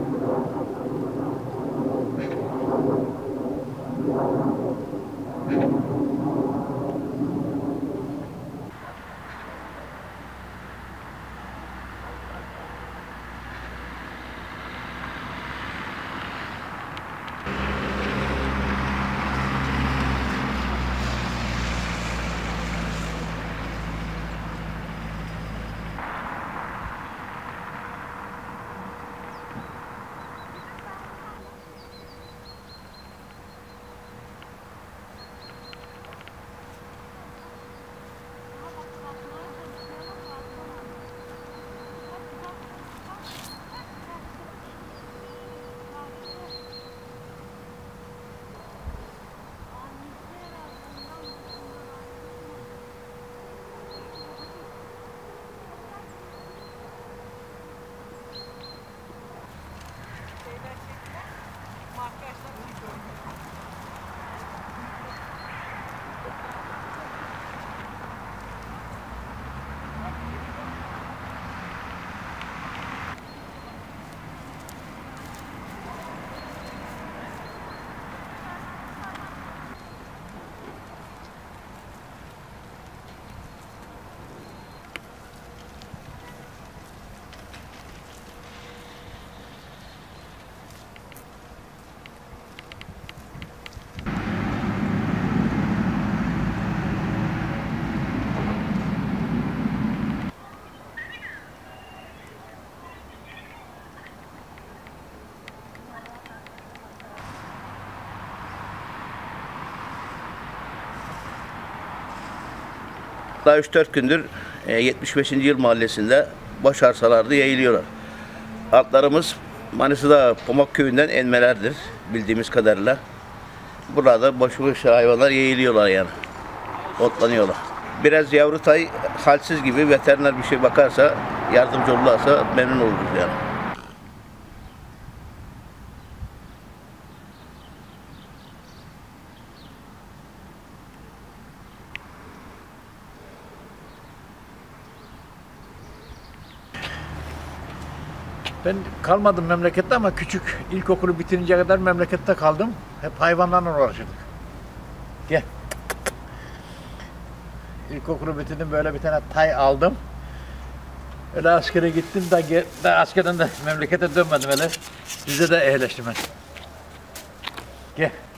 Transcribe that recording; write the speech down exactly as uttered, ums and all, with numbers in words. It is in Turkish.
Daha üç dört gündür yetmiş beşinci yıl mahallesinde boş arsalarda yayılıyorlar. Atlarımız Manisa'da Pomak köyünden enmelerdir bildiğimiz kadarıyla. Burada boş boş hayvanlar yayılıyorlar yani. Otlanıyorlar. Biraz yavru tay halsiz gibi veteriner bir şey bakarsa, yardımcı olursa memnun oluruz yani. Ben kalmadım memlekette ama küçük ilkokulu bitirince kadar memlekette kaldım. Hep hayvanlarla uğraşırdık. Gel. İlkokulu bitirdim, böyle bir tane tay aldım. Öyle askere gittim de, de askerden de memlekete dönmedim öyle. Bize de ehleştim ben. Gel.